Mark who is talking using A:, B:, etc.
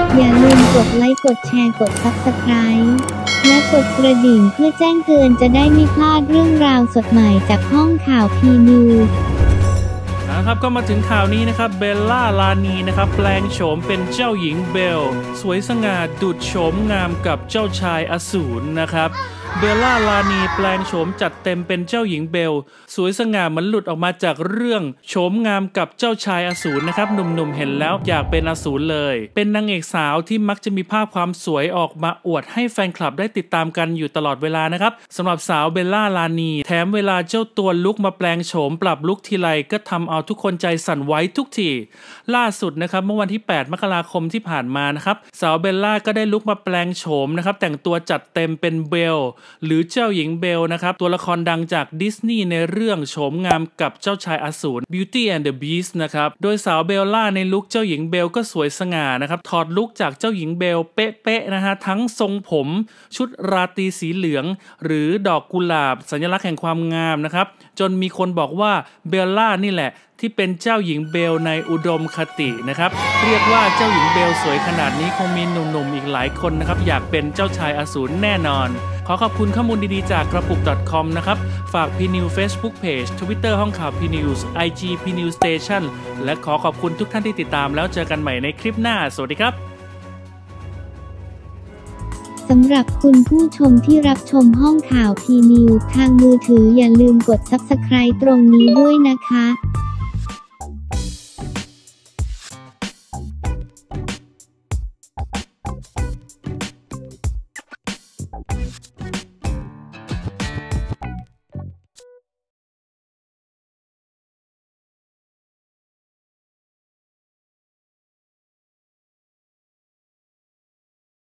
A: อย่าลืมกดไลค์กดแชร์กด Subscribe และกดกระดิ่งเพื่อแจ้งเตือนจะได้ไม่พลาดเรื่องราวสดใหม่จากห้องข่าว P-News
B: นะครับก็มาถึงข่าวนี้นะครับเบลล่าลานีนะครับแปลงโฉมเป็นเจ้าหญิงเบลสวยสง่าดุจโฉมงามกับเจ้าชายอสูรนะครับเบลล่าลานีแปลงโฉมจัดเต็มเป็นเจ้าหญิงเบลสวยสง่าเหมือนหลุดออกมาจากเรื่องโฉมงามกับเจ้าชายอสูรนะครับหนุ่มๆเห็นแล้วอยากเป็นอสูรเลยเป็นนางเอกสาวที่มักจะมีภาพความสวยออกมาอวดให้แฟนคลับได้ติดตามกันอยู่ตลอดเวลานะครับสำหรับสาวเบลล่าลานีแถมเวลาเจ้าตัวลุกมาแปลงโฉมปรับลุกทีไรก็ทำเอาทุกคนใจสั่นไหวทุกทีล่าสุดนะครับเมื่อวันที่8 มกราคมที่ผ่านมานะครับสาวเบลล่าก็ได้ลุกมาแปลงโฉมนะครับแต่งตัวจัดเต็มเป็นเบลหรือเจ้าหญิงเบลนะครับตัวละครดังจากดิสนีย์ในเรื่องโฉมงามกับเจ้าชายอสูร Beauty and the Beast นะครับโดยสาวเบลล่าในลุคเจ้าหญิงเบลก็สวยสง่านะครับถอดลุคจากเจ้าหญิงเบลเป๊ะๆนะฮะทั้งทรงผมชุดราตรีสีเหลืองหรือดอกกุหลาบสัญลักษณ์แห่งความงามนะครับจนมีคนบอกว่าเบลล่านี่แหละที่เป็นเจ้าหญิงเบลในอุดมคตินะครับเรียกว่าเจ้าหญิงเบลสวยขนาดนี้คงมีหนุ่มๆอีกหลายคนนะครับอยากเป็นเจ้าชายอสูรแน่นอนขอขอบคุณข้อมูลดีๆจากกระปุก .com นะครับฝาก P-News Facebook Page Twitter ห้องข่าว P-News IG P-News Station และขอขอบคุณทุกท่านที่ติดตามแล้วเจอกันใหม่ในคลิปหน้าสวัสดีครับ
A: สำหรับคุณผู้ชมที่รับชมห้องข่าว P-News ทางมือถืออย่าลืมกด Subscribe ตรงนี้ด้วยนะคะ